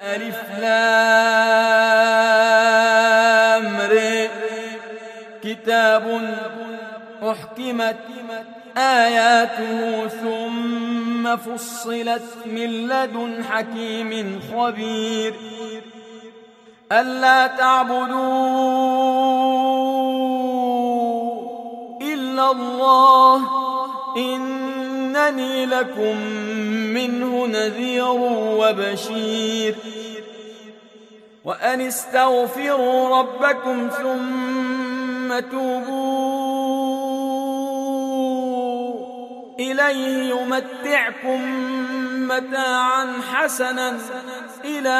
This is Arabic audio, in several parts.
ألف لام ر كتاب أحكمت آياته ثم فصلت من لدن حكيم خبير ألا تعبدوا إلا الله إنني لكم منه نذير وبشير وأن استغفروا ربكم ثم توبوا إليه يمتعكم متاعا حسنا إلى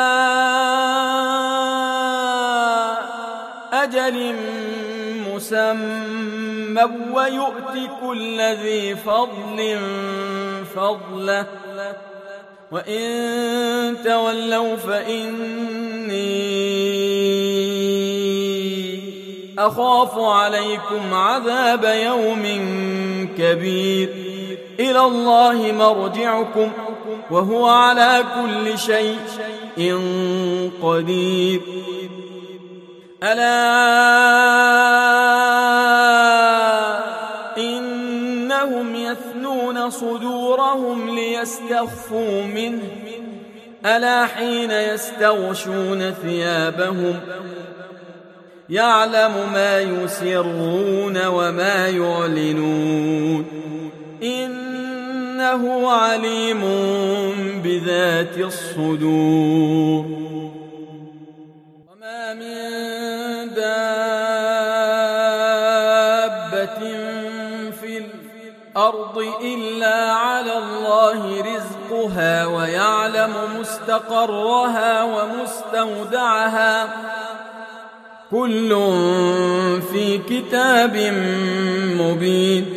أجل مسمى ويؤتي كل ذي فضل فضله وإن تولوا فإني أخاف عليكم عذاب يوم كبير إلى الله مرجعكم وهو على كل شيء قدير ألا إنهم يثنون صدورهم ليستخفوا منه ألا حين يستغشون ثيابهم يعلم ما يسرون وما يعلنون إنه عليم بذات الصدور وما من دابة في الأرض إلا على الله رزقها ويعلم مستقرها ومستودعها كل في كتاب مبين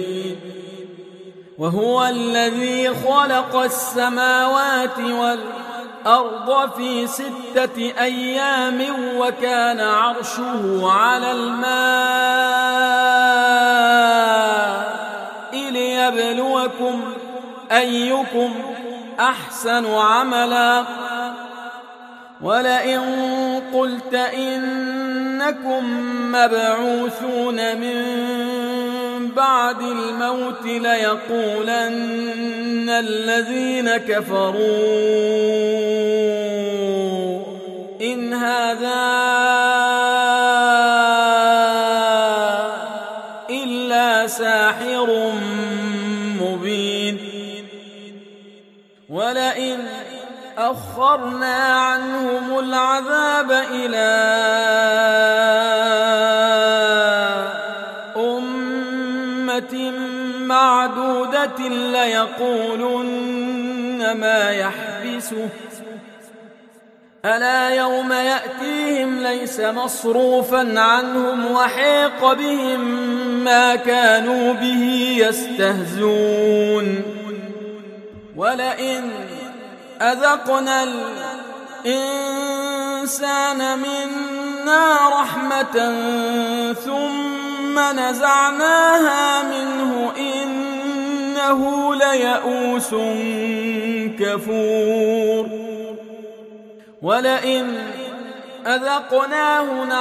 وهو الذي خلق السماوات والأرض في 6 أيام وكان عرشه على الماء ليبلوكم أيكم أحسن عملا ولئن قلت إنكم مبعوثون من بعد الموت ليقولن الذين كفروا إن هذا إلا ساحر مبين ولئن أخرنا عنهم العذاب إلى أمة معدودة ليقولن ما يحبسه ألا يوم يأتيهم ليس مصروفا عنهم وحيق بهم ما كانوا به يستهزون ولئن أذقنا الإنسان منا رحمة ثم نزعناها منه إنه ليئوس كفور ولئن أذقناه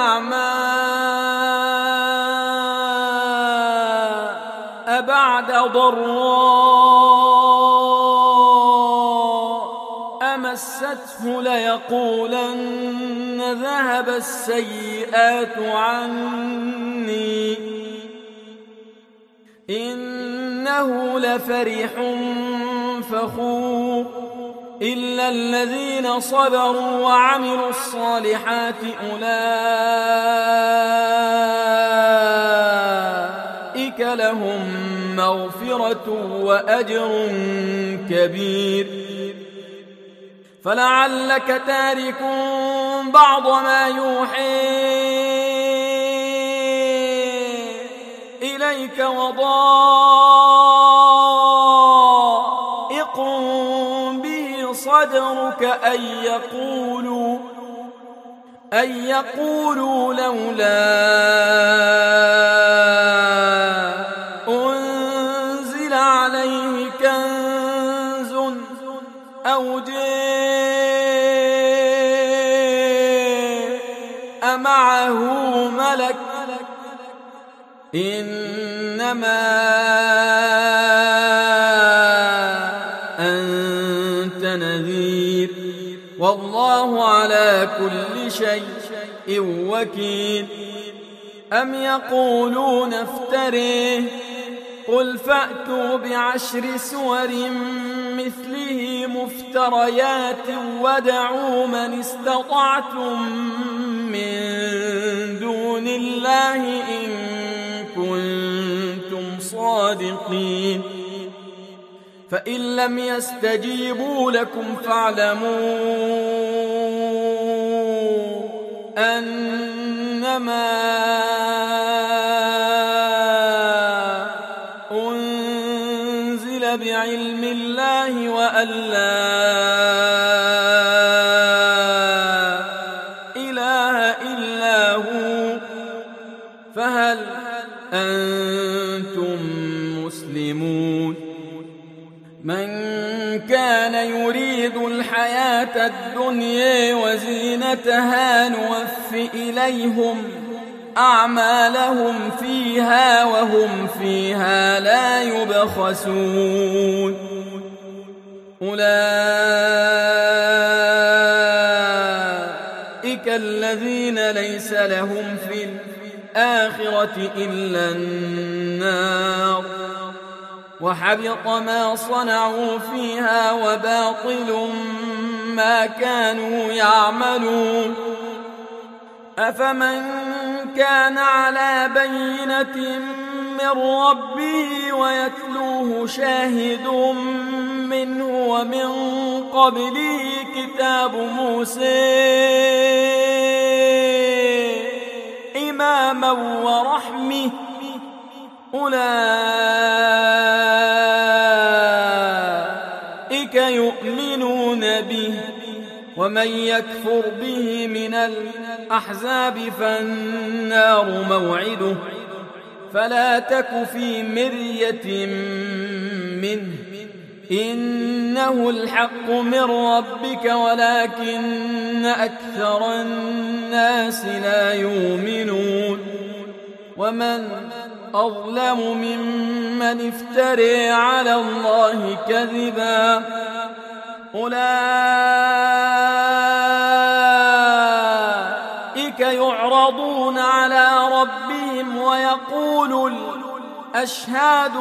نعماء بعد ضراء مسته ليقولن ذهب السيئات عني إنه لفرح فخور إلا الذين صبروا وعملوا الصالحات أولئك لهم مغفرة وأجر كبير فلعلك تارك بعض ما يوحي إليك وضائق به صدرك أن يقولوا لولا أنزل عليه كنز أو جاء معه ملك إنما أنت نذير والله على كل شيء وكيل. أم يقولون افتريه قل فأتوا ب10 سور مثله مفتريات ودعوا من استطعتم من دون الله إن كنتم صادقين. فإن لم يستجيبوا لكم فاعلموا أنما أنزل بعلم الله وأن لا إله إلا هو فهل أنتم مسلمون. من كان يريد الحياة الدنيا وزينتها نوف إليهم أعمالهم فيها وهم فيها لا يبخسون. أولئك الذين ليس لهم في الآخرة إلا النار وحبط ما صنعوا فيها وباطل ما كانوا يعملون. أفمن كان على بينة من ربه ويتلوه شاهد منه ومن قبله كتاب موسى إماما ورحمة أولئك يؤمنون به ومن يكفر به من الأحزاب فالنار موعده فلا تك في مرية منه إنه الحق من ربك ولكن أكثر الناس لا يؤمنون. ومن أظلم ممن افترى على الله كذبا أولئك يعرضون على ربهم ويقول الأشهاد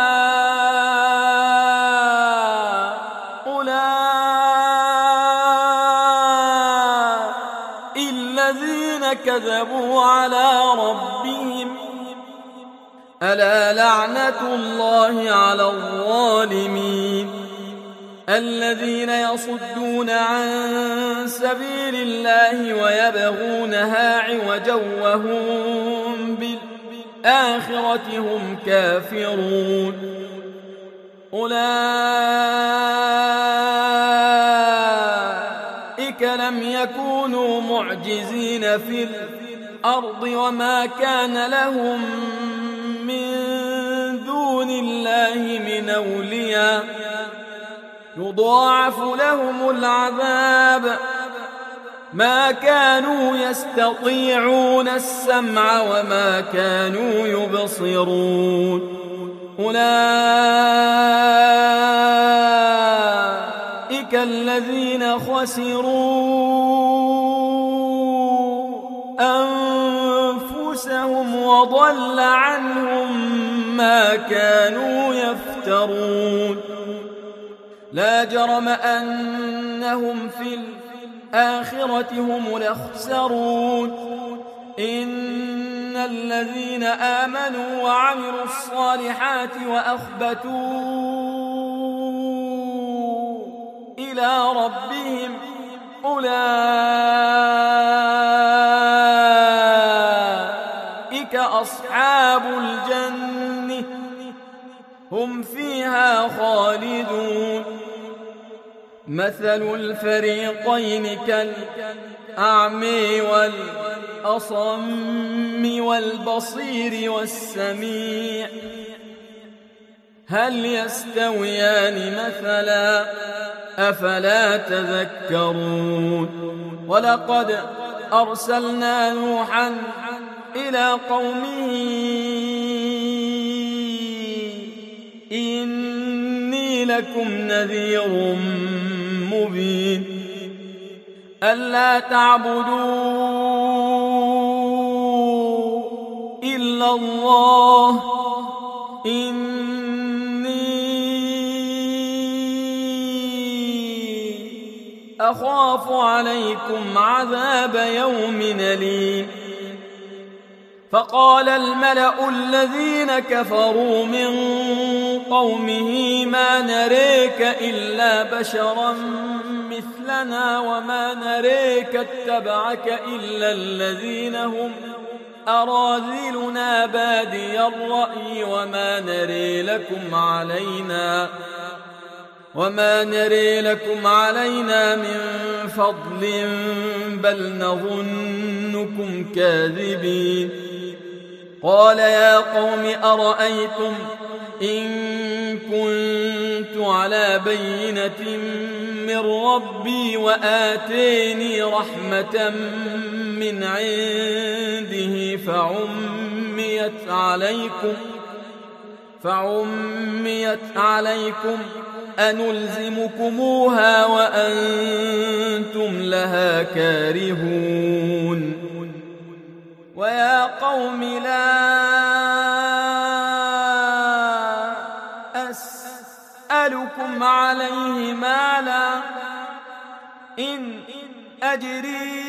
هؤلاء الذين كذبوا على ربهم ألا لعنة الله على الظالمين. الذين يصدون عن سبيل الله ويبغونها عوجا وهم بالآخرة هم كافرون. أولئك لم يكونوا معجزين في الأرض وما كان لهم من دون الله من أولياء يضاعف لهم العذاب ما كانوا يستطيعون السمع وما كانوا يبصرون. أولئك الذين خسروا أنفسهم وضل عنهم ما كانوا يفترون. لا جرم أنهم في الآخرة هم الأخسرون. إن الذين آمنوا وعملوا الصالحات وأخبتوا إلى ربهم أولئك أصحاب الجنة هم فيها خالدون. مثل الفريقين كالأعمى والأصم والبصير والسميع هل يستويان مثلا أفلا تذكرون. ولقد أرسلنا نوحا إلى قومه إني لكم نذير مبين ألا تعبدوا إلا الله إني أخاف عليكم عذاب يوم أليم فقال الملأ الذين كفروا من قومه ما نريك إلا بشرا مثلنا وما نريك اتبعك إلا الذين هم أراذلنا بادي الرأي وما نري لكم علينا من فضل بل نظنكم كاذبين قال يا قوم أرأيتم إن كنت على بينة من ربي وآتيني رحمة من عنده فعميت عليكم أنلزمكموها وأنتم لها كارهون ويا قوم لا أسألكم عليه مالا إن أجري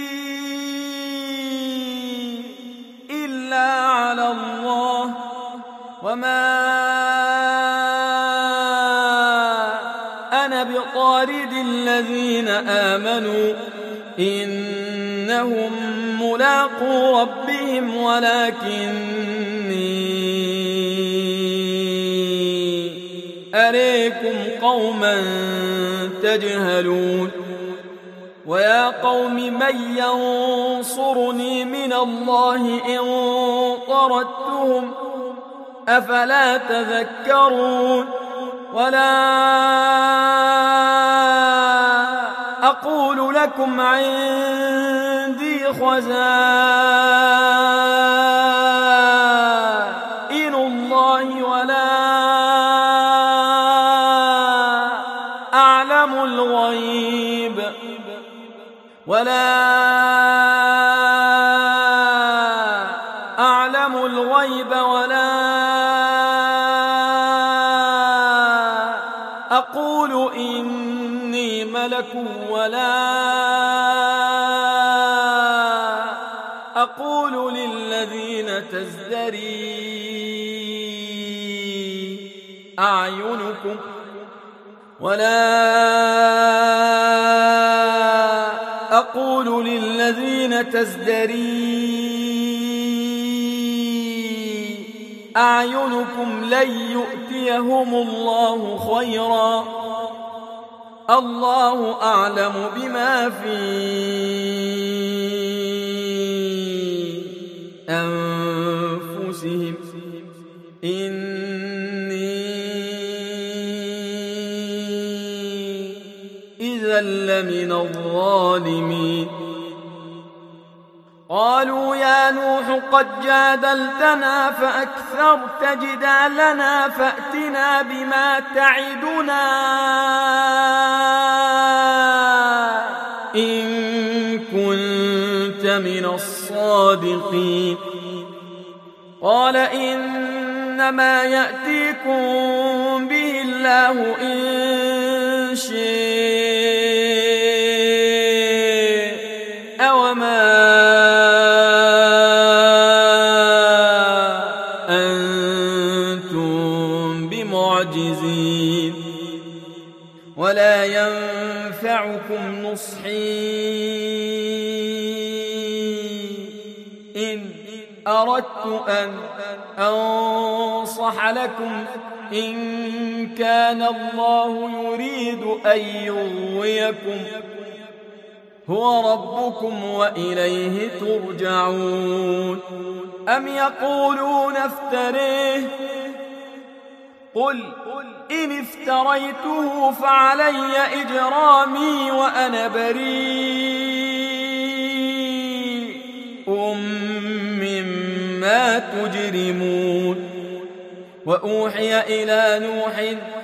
إلا على الله وما أنا بطارد الذين آمنوا إنهم ملاقو ربهم ولكني أريكم قوما تجهلون ويا قوم من ينصرني من الله إن طردتهم أفلا تذكرون ولا أقول لكم عندي خزائن الله ولا أعلم الغيب ولا أقول إني ملك ولا أقول للذين تزدري أعينكم لن يؤتيهم الله خيرا الله أعلم بما في أنفسهم إني إذا لمن الظالمين قالوا يا نوح قد جادلتنا فأكثرت جدالنا فأتنا بما تعدنا إن كنت من الصادقين قال إنما يأتيكم به الله إن شاء وما أنتم بمعجزين ولا ينفعكم نصحي إن أردت أن أنصح لكم إن كان الله يريد أن يغويكم هو ربكم وإليه ترجعون أم يقولون افتريه قل إن افتريته فعلي إجرامي وأنا بريء لا تجرمون وأوحي إلى نوح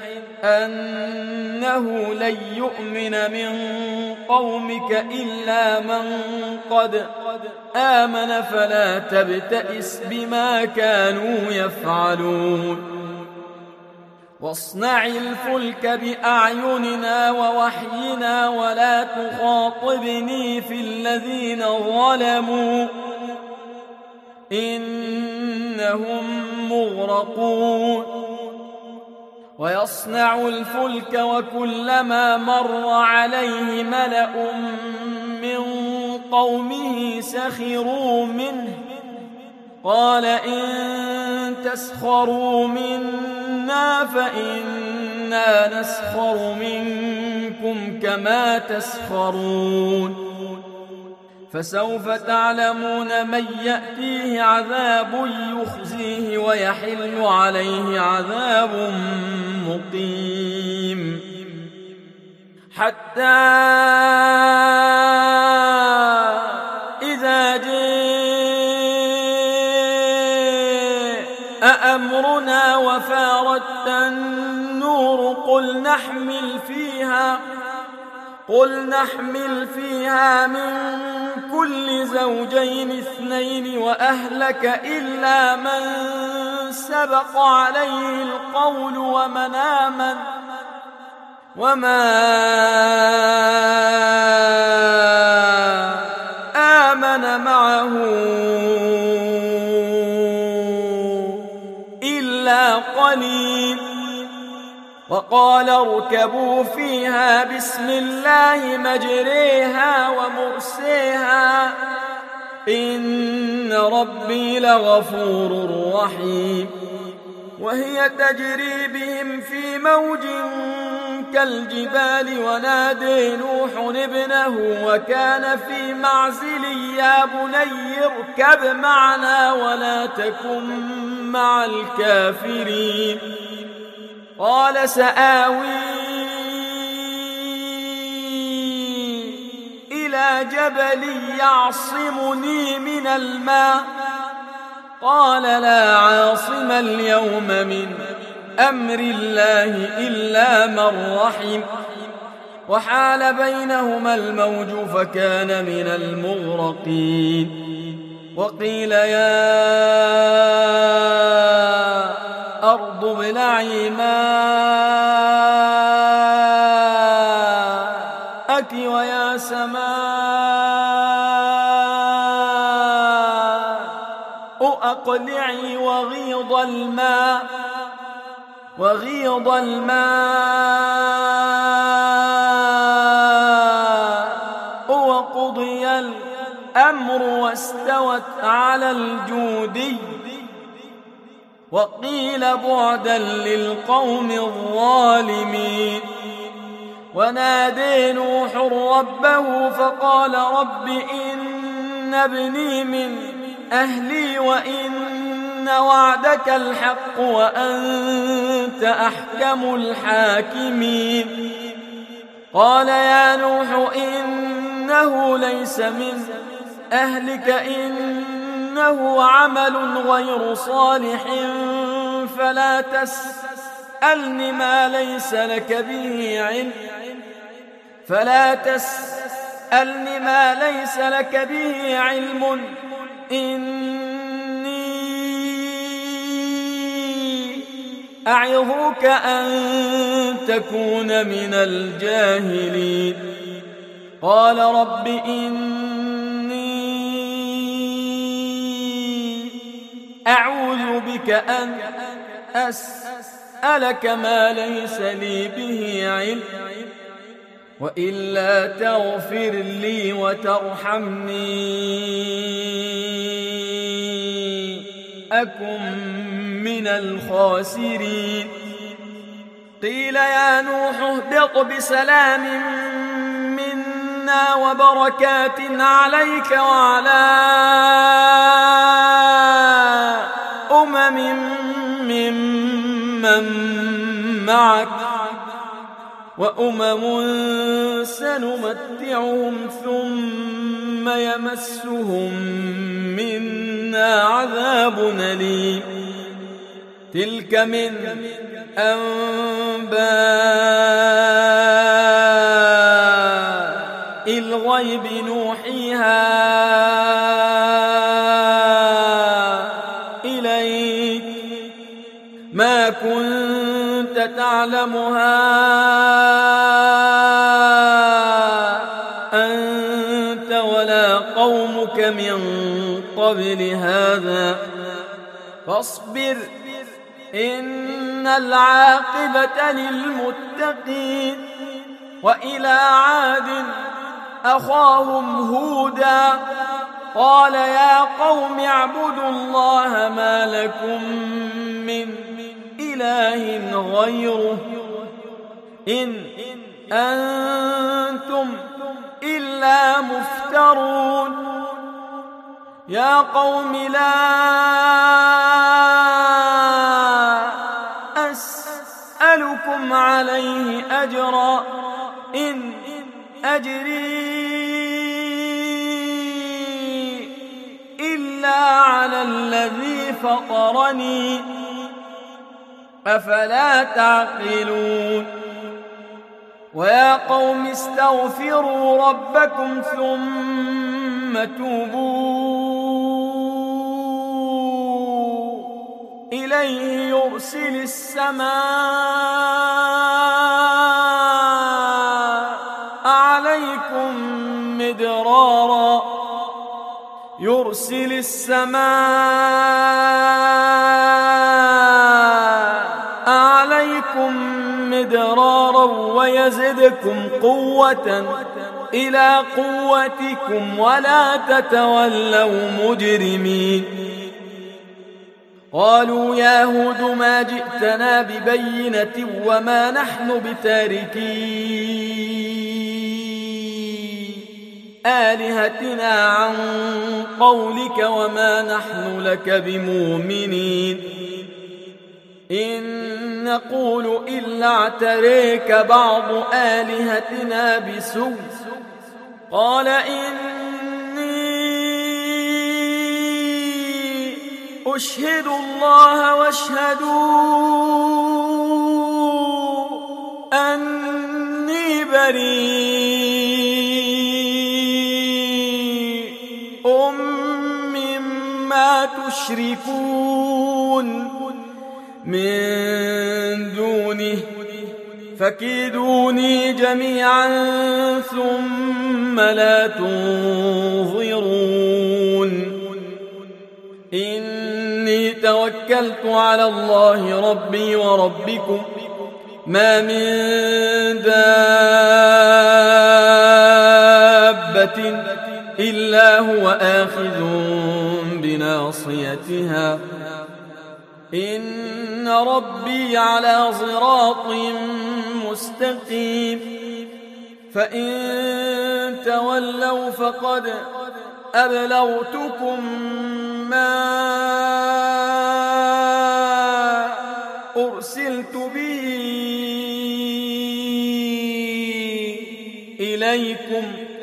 أنه لن يؤمن من قومك إلا من قد آمن فلا تبتئس بما كانوا يفعلون واصنع الفلك بأعيننا ووحينا ولا تخاطبني في الذين ظلموا إنهم مغرقون ويصنع الفلك وكلما مر عليه ملأ من قومه سخروا منه قال إن تسخروا منا فإنا نسخر منكم كما تسخرون فسوف تعلمون من يأتيه عذاب يخزيه ويحل عليه عذاب مقيم حتى إذا جاء أمرنا وفارت النور قل نحمل فيها من كل زوجين اثنين وأهلك إلا من سبق عليه القول وما آمن معه إلا قليل وقال اركبوا فيها بسم الله مجريها ومرسيها إن ربي لغفور رحيم وهي تجري بهم في موج كالجبال ونادي نوح ابنه وكان في معزل يا بني اركب معنا ولا تكن مع الكافرين قال سآوي إلى جبل يعصمني من الماء قال لا عاصم اليوم من أمر الله إلا من رحم وحال بينهما الموج فكان من المغرقين وقيل يا أرض ابلعي ماءك ويا سماء أقلعي وغيض الماء وقضي الأمر واستوت على الجودي وقيل بعدا للقوم الظالمين ونادي نوح ربه فقال رب إن ابني من أهلي وإن وعدك الحق وأنت أحكم الحاكمين قال يا نوح إنه ليس من أهلك إنه عمل غير صالح فلا تسألني ما ليس لك به علم إني أعظك أن تكون من الجاهلين قال رب إني أعوذ بك أن أسألك ما ليس لي به علم وإلا تغفر لي وترحمني أكن من الخاسرين قيل يا نوح اهبط بسلام منا وبركات عليك وعلى ممن معك وأمم سنمتعهم ثم يمسهم منا لدينا عذاب أليم تلك من أنباء الغيب نوحيها إليك ما كنت تعلمها أنت ولا قومك من قبل هذا فاصبر إن العاقبة للمتقين وإلى عاد أخاهم هودا قال يا قوم اعبدوا الله ما لكم من إله غيره إن أنتم إلا مفترون يا قوم لا أسألكم عليه أجرا إن أجري إلا على الذي فطرني أفلا تعقلون ويا قوم استغفروا ربكم ثم توبوا إليه يرسل السماء عليكم مدرارا ويزدكم قوة إلى قوتكم ولا تتولوا مجرمين قالوا يا هود ما جئتنا ببينة وما نحن بتاركي آلهتنا عن قولك وما نحن لك بمؤمنين إن نقول إلا اعتريك بعض آلهتنا بسوء قال إني أشهد الله واشهدوا أني بريء مما تشركون من دونه فكيدوني جميعا ثم لا تنظرون إني توكلت على الله ربي وربكم ما من دابة إلا هو آخذ بناصيتها إن ربي على صراط مستقيم فإن تولوا فقد أبلغتكم ما أرسلت به إليكم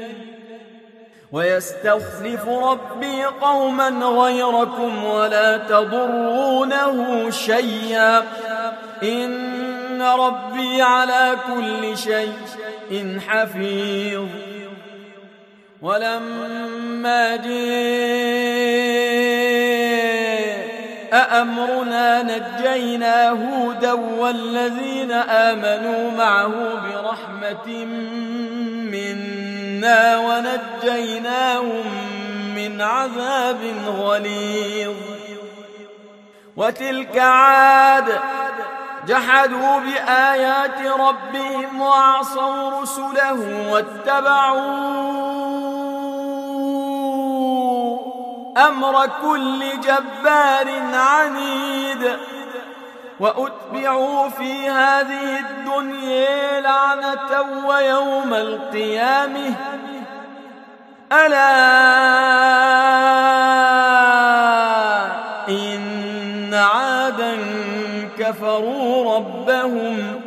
ويستخلف ربي قوما غيركم ولا تضرونه شيئا إن ربي على كل شيء حفيظ ولما جاء أمرنا نجينا هودا والذين آمنوا معه برحمة منا ونجيناهم من عذاب غليظ وتلك عاد جحدوا بآيات ربهم وعصوا رسله واتبعوا أمر كل جبار عنيد وأتبعوا في هذه الدنيا لعنة ويوم القيامة ألا إن عادا كفروا ربهم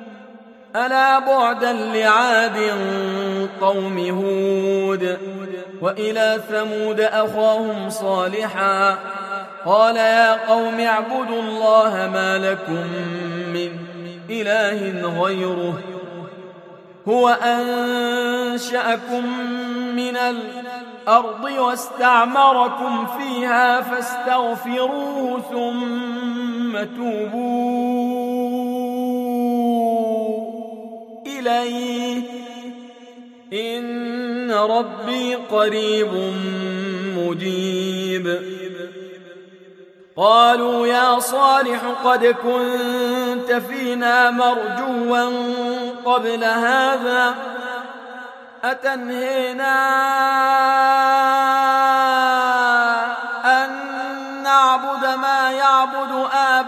ألا بعدا لعاد قوم هود وإلى ثمود أخاهم صالحا قال يا قوم اعبدوا الله ما لكم من إله غيره هو أنشأكم من الأرض واستعمركم فيها فاستغفروه ثم توبوا إليه إن ربي قريب مجيب قالوا يا صالح قد كنت فينا مرجوا قبل هذا أتنهينا أن نعبد ما يعبد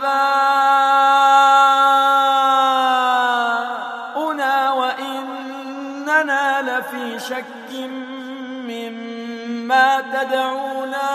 آباؤنا وإننا لفي شك مما تدعونا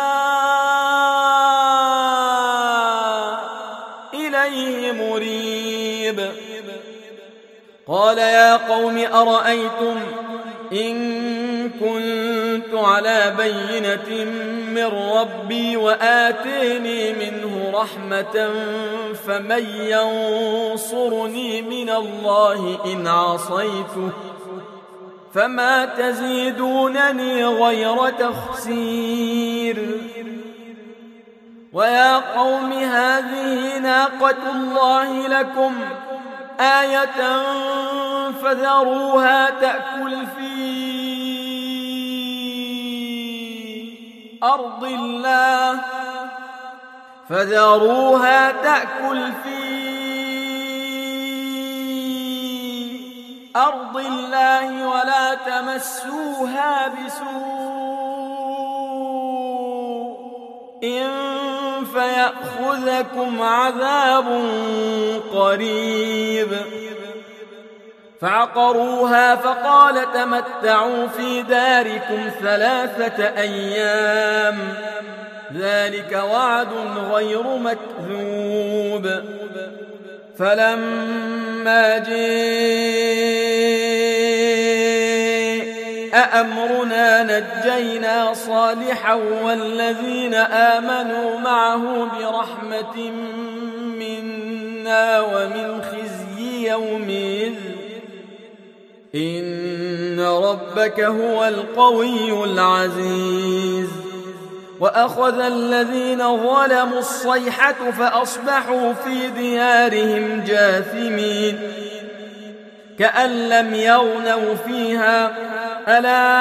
إليه مريب قال يا قوم أرأيتم إن كنت على بينة من ربي وآتيني منه رحمة فمن ينصرني من الله إن عصيته فما تزيدونني غير تخسير ويا قوم هذه ناقة الله لكم آية فذروها تأكل في أرض الله ولا تمسوها بسوء فيأخذكم عذاب قريب فعقروها فقال تمتعوا في داركم 3 أيام ذلك وعد غير مكذوب فلما جاء أمرنا نجينا صالحا والذين آمنوا معه برحمة منا ومن خزي يومئذ إن ربك هو القوي العزيز وأخذ الذين ظلموا الصيحة فأصبحوا في ديارهم جاثمين كأن لم يغنوا فيها ألا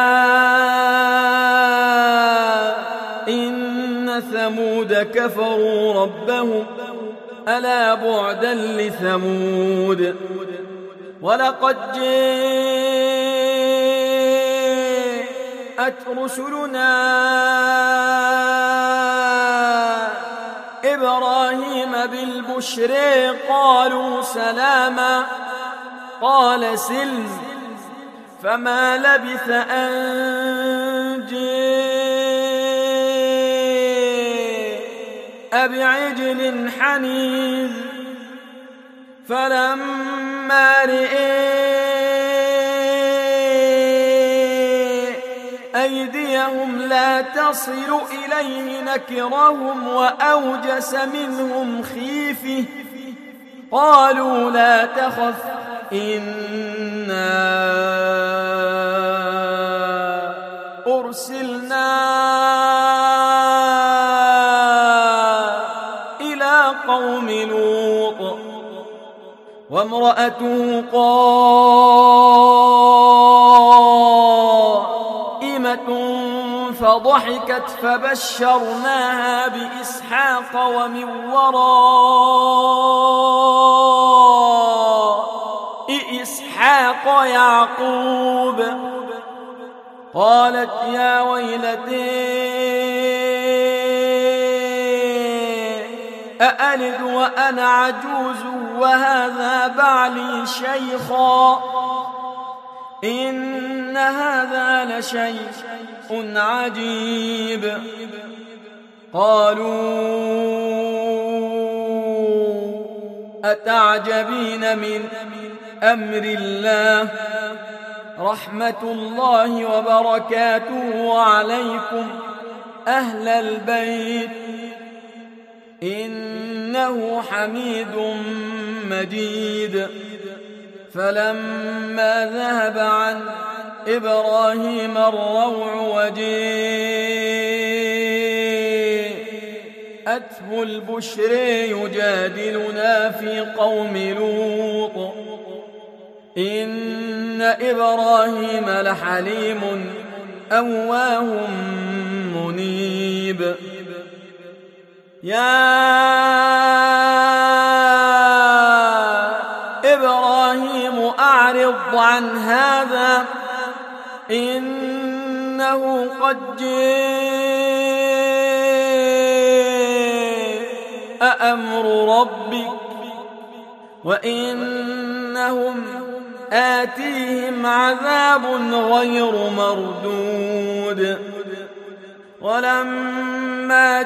إن ثمود كفروا ربهم ألا بعدا لثمود ولقد جاءت رسلنا إبراهيم بالبشر قالوا سلاما قال سلم فما لبث أن جاء بعجل حنيذ فلما رئي أيديهم لا تصل إليه نكرهم وأوجس منهم خيفة قالوا لا تخف إنا أرسلنا إلى قوم لوط وامرأته قائمة فضحكت فبشرناها بإسحاق ومن وراء إسحاق يعقوب قالت يا ويلتي أألد وأنا عجوز وهذا بعلي شيخا إن هذا لشيء عجيب قالوا أتعجبين من أمر الله رحمة الله وبركاته عليكم أهل البيت إنه حميد مجيد. فلما ذهب عن إبراهيم الروع وجاءته البشر يجادلنا في قوم لوط إن إبراهيم لحليم أواه منيب. يا إبراهيم أعرض عن هذا إنه قد جاء أمر ربك وإنهم آتيهم عذاب غير مردود. ولما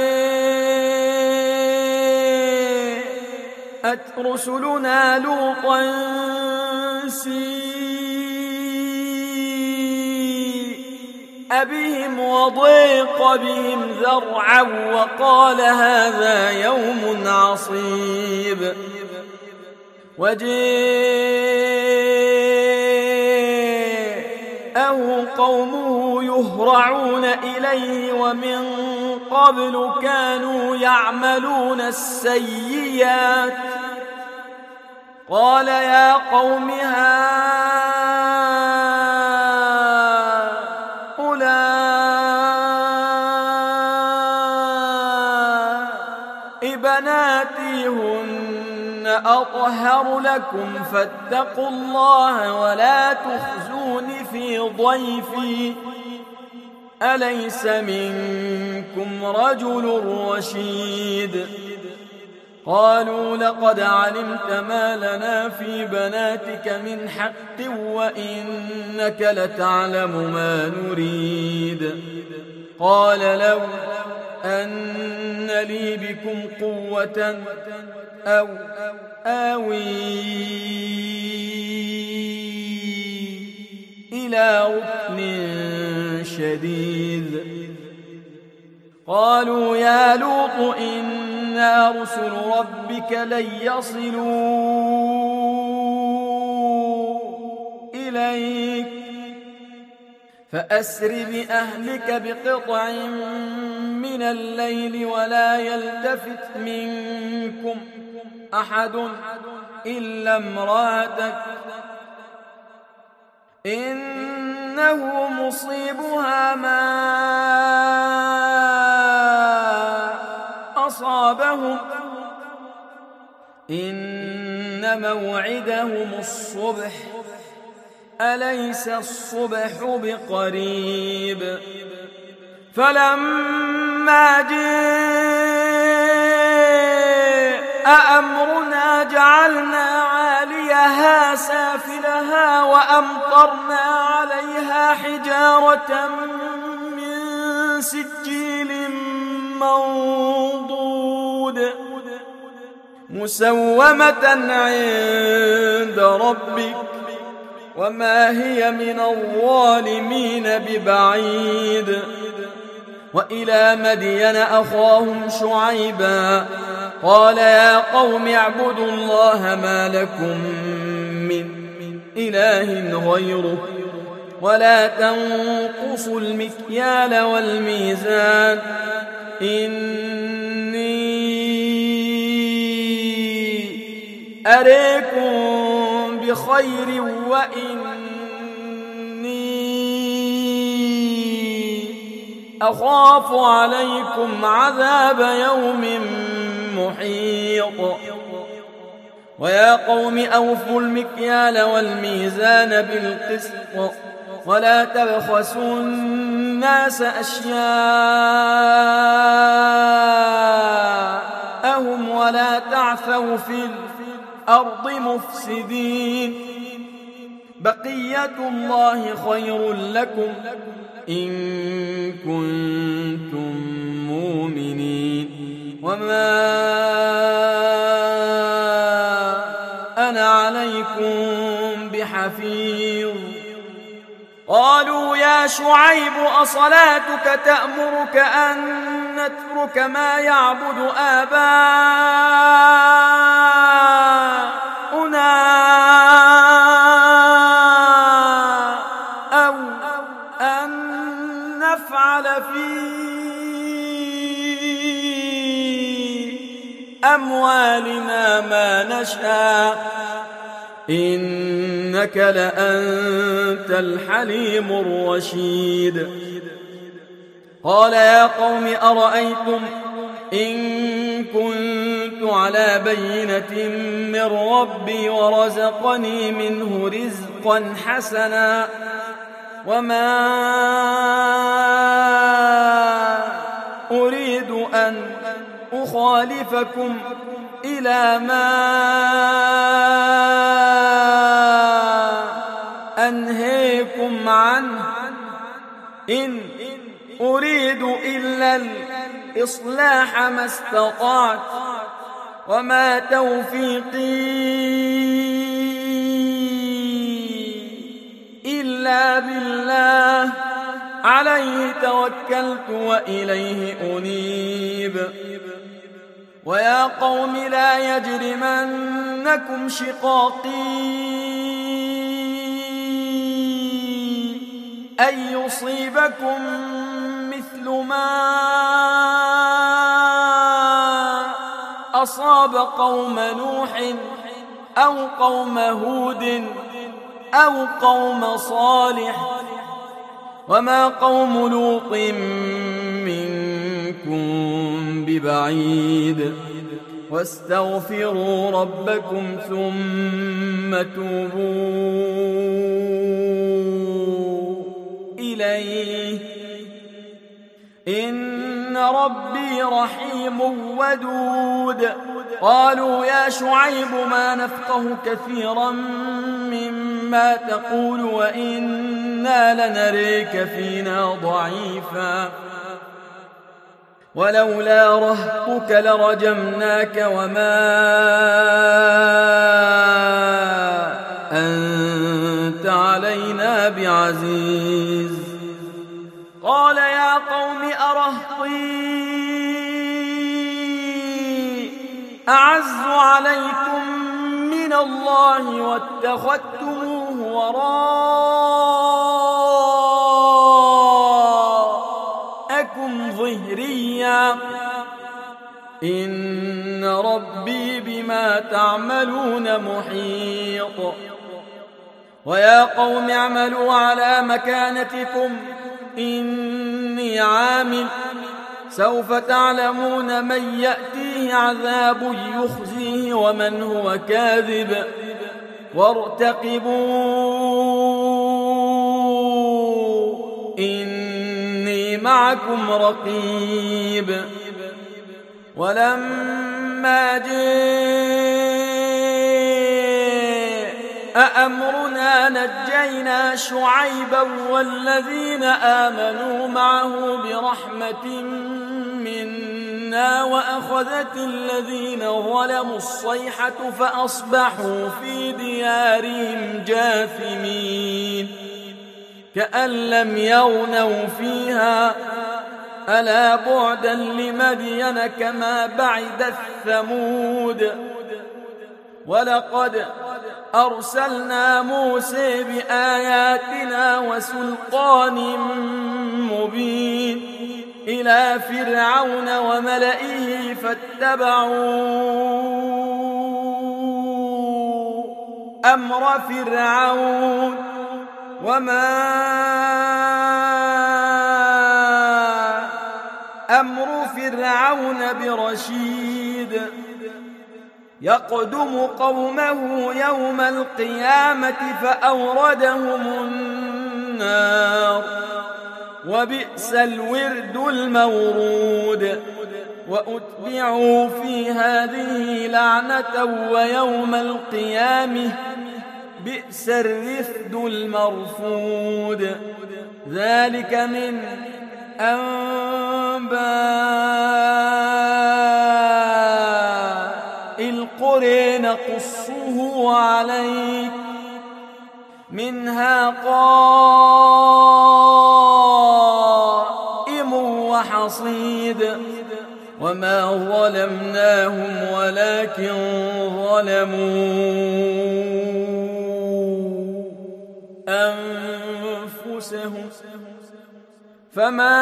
جاءت رسلنا لوطا سيء بهم وضيق بهم ذرعا وقال هذا يوم عصيب. وجاءه قومه يهرعون إليه ومن قبل كانوا يعملون السيئات قال يا قوم هؤلاء بناتي هن أطهر لكم فاتقوا الله ولا تخزون في ضيفي أليس منكم رجل رشيد. قالوا لقد علمت ما لنا في بناتك من حق وإنك لتعلم ما نريد. قال لو أن لي بكم قوة أو آوي إلى ركن شديد. قالوا يا لوط إنا رسل ربك لن يصلوا إليك فأسر بأهلك بقطع من الليل ولا يلتفت منكم أحد إلا امرأتك إنه مصيبها ما أصابهم إن موعدهم الصبح أليس الصبح بقريب. فلما جاء أمرنا جعلنا عاليها سافلها وأمطرنا عليها حجارة من سجيل منضود مسومة عند ربك وما هي من الظالمين ببعيد. وإلى مدين أخاهم شعيبا قال يا قوم اعبدوا الله ما لكم من إله غيره ولا تنقصوا المكيال والميزان إني أريكم بخير وإني أخاف عليكم عذاب يوم محيط. ويا قوم أوفوا المكيال والميزان بالقسط ولا تبخسوا الناس أشياءهم ولا تعثوا في الأرض مفسدين. بقية الله خير لكم إن كنتم مؤمنين وما أنا عليكم بحفيظ شعيب أصلاتك تأمرك أن نترك ما يعبد آباؤنا أو أن نفعل في أموالنا ما نشاء إنك لأنت الحليم الرشيد. قال يا قوم أرأيتم إن كنت على بينة من ربي ورزقني منه رزقا حسنا وما أريد أن أخالفكم إلى ما أنهيكم عنه إن أريد إلا الإصلاح ما استطعت وما توفيقي إلا بالله عليه توكلت وإليه أنيب. ويا قوم لا يجرمنكم شقاقي أن يصيبكم مثل ما أصاب قوم نوح أو قوم هود أو قوم صالح وما قوم لوط منكم ببعيد واستغفروا ربكم ثم توبوا إليه إن ربي رحيم ودود. قالوا يا شعيب ما نفقه كثيرا مما تقول وإنا لنريك فينا ضعيفا ولولا رهطك لرجمناك وما أنت علينا بعزيز. قال يا قوم أرهطي أعز عليكم من الله واتخذتموه وراءكم ظهريا إن ربي بما تعملون محيط. ويا قوم اعملوا على مكانتكم إني عامل سوف تعلمون من يأتيه عذاب يخزيه ومن هو كاذب وارتقبوا إني معكم رقيب. ولما جاء أمرنا نجينا شعيبا والذين آمنوا معه برحمة منا وأخذت الذين ظلموا الصيحة فأصبحوا في ديارهم جاثمين كأن لم يغنوا فيها ألا بعدا لمدين كما بعدت ثمود. ولقد أرسلنا موسى بآياتنا وسلطان مبين إلى فرعون وملئه فاتبعوا أمر فرعون وما أمر فرعون برشيد يقدم قومه يوم القيامة فأوردهم النار وبئس الورد المورود. وأتبعوا في هذه لعنة ويوم القيامة بئس الرفد المرفود. ذلك من أنباء القرى نقصه عليك منها قائم وحصيد وما ظلمناهم ولكن ظلموا أنفسهم فما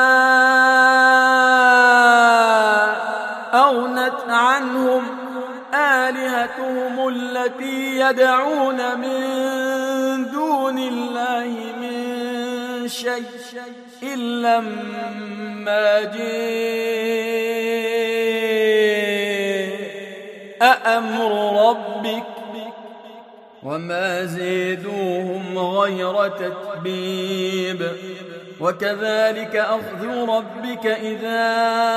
أغنت عنهم آلهتهم التي يدعون من دون الله من شيء إلا ما جاء أمر ربك وما زيدوهم غير تتبيب وكذلك أخذ ربك إذا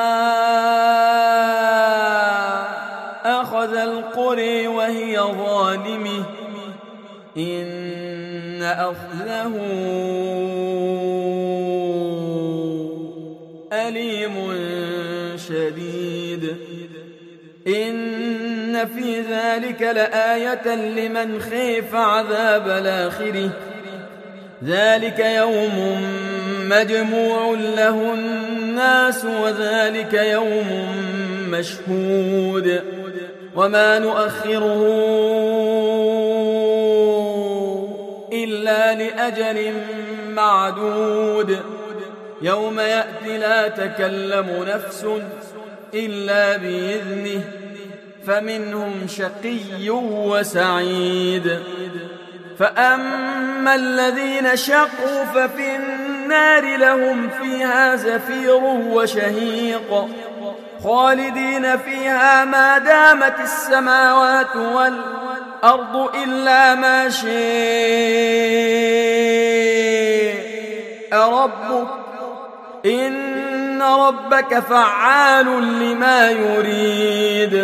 أخذ القرى وهي ظالمة إن أخذه أليم شديد إن في ذلك لآية لمن خيف عذاب الآخرة ذلك يوم مجموع له الناس وذلك يوم مشهود وما نؤخره إلا لأجل معدود يوم يأتي لا تكلم نفس إلا بإذنه فمنهم شقي وسعيد فأما الذين شقوا ففي النار لهم فيها زفير وشهيق خالدين فيها ما دامت السماوات والأرض إلا ما شاء ربك إن ربك فعال لما يريد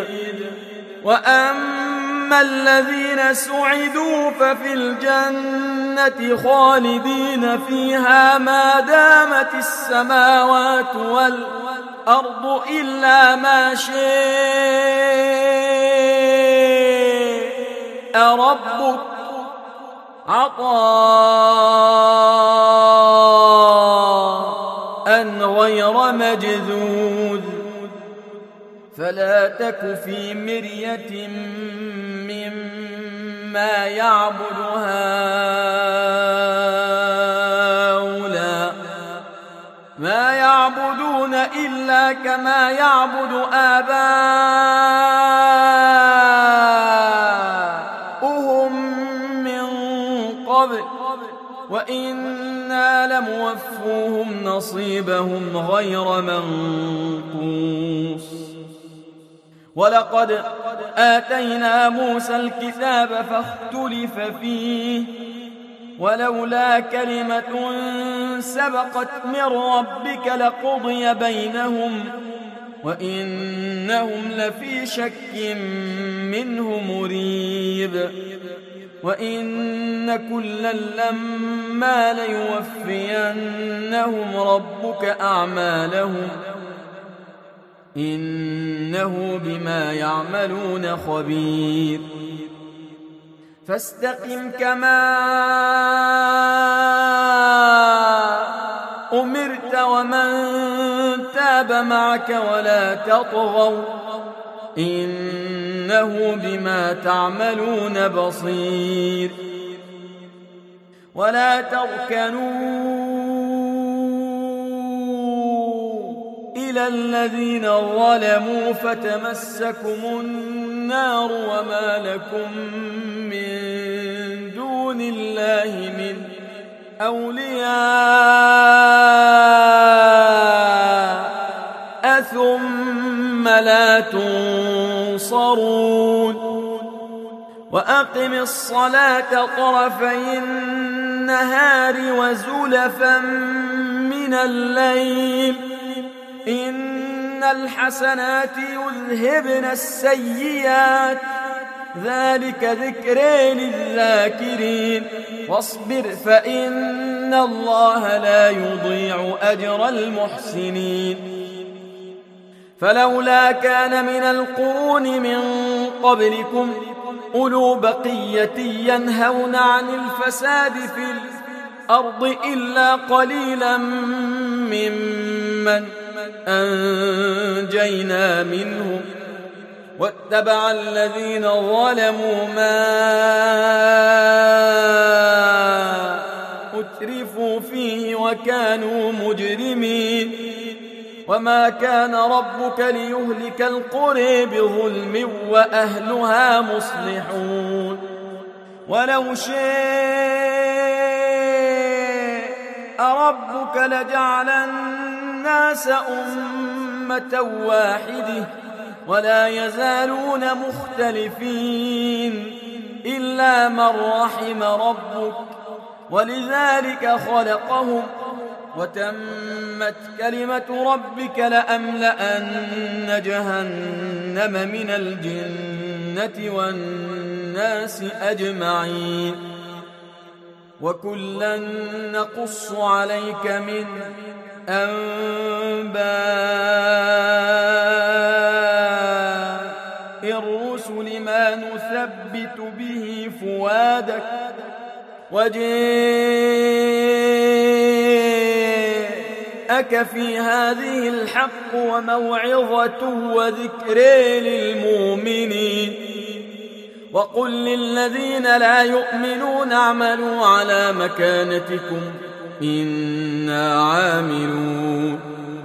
وأما الذين سعدوا ففي الجنة خالدين فيها ما دامت السماوات والأرض إلا ما شاء ربك عطاء غير مجذوذ فلا تك في مرية مما يعبد هؤلاء ما يعبدون إلا كما يعبد آباؤهم من قبل وإنا لموفوهم نصيبهم غير منقوص ولقد آتينا موسى الكتاب فاختلف فيه ولولا كلمة سبقت من ربك لقضي بينهم وإنهم لفي شك منه مريب وإن كلا لما ليوفينهم ربك أعمالهم إنه بما يعملون خبير فاستقم كما أمرت ومن تاب معك ولا تطغوا إنه بما تعملون بصير ولا تركنوا إلى الذين ظلموا فتمسكم النار وما لكم من دون الله من أولياء ثم لا تنصرون وأقم الصلاة طرفي النهار وزلفا من الليل إن الحسنات يذهبن السيئات ذلك ذكر للذاكرين واصبر فإن الله لا يضيع أجر المحسنين فلولا كان من القرون من قبلكم أولو بقية ينهون عن الفساد في الأرض إلا قليلا ممن ممن أنجينا منهم واتبع الذين ظلموا ما أترفوا فيه وكانوا مجرمين وما كان ربك ليهلك القرى بظلم وأهلها مصلحون ولو شاء ربك لجعل الناس أمة واحدة ولا يزالون مختلفين إلا من رحم ربك ولذلك خلقهم وتمت كلمة ربك لأملأن جهنم من الجنة والناس أجمعين وكلا نقص عليك من أنباء الرسل ما نثبت به فؤادك وجاءك في هذه الحق وموعظة وذكر للمؤمنين وقل للذين لا يؤمنون اعملوا على مكانتكم إنا عاملون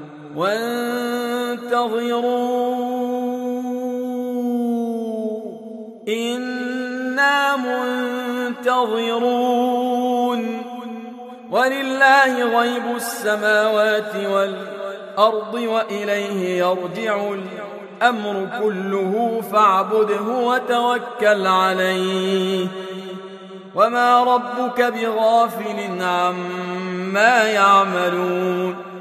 وانتظروا إنا منتظرون ولله غيب السماوات والأرض وإليه يرجع الأمر كله فاعبده وتوكل عليه وما ربك بغافل عما يعملون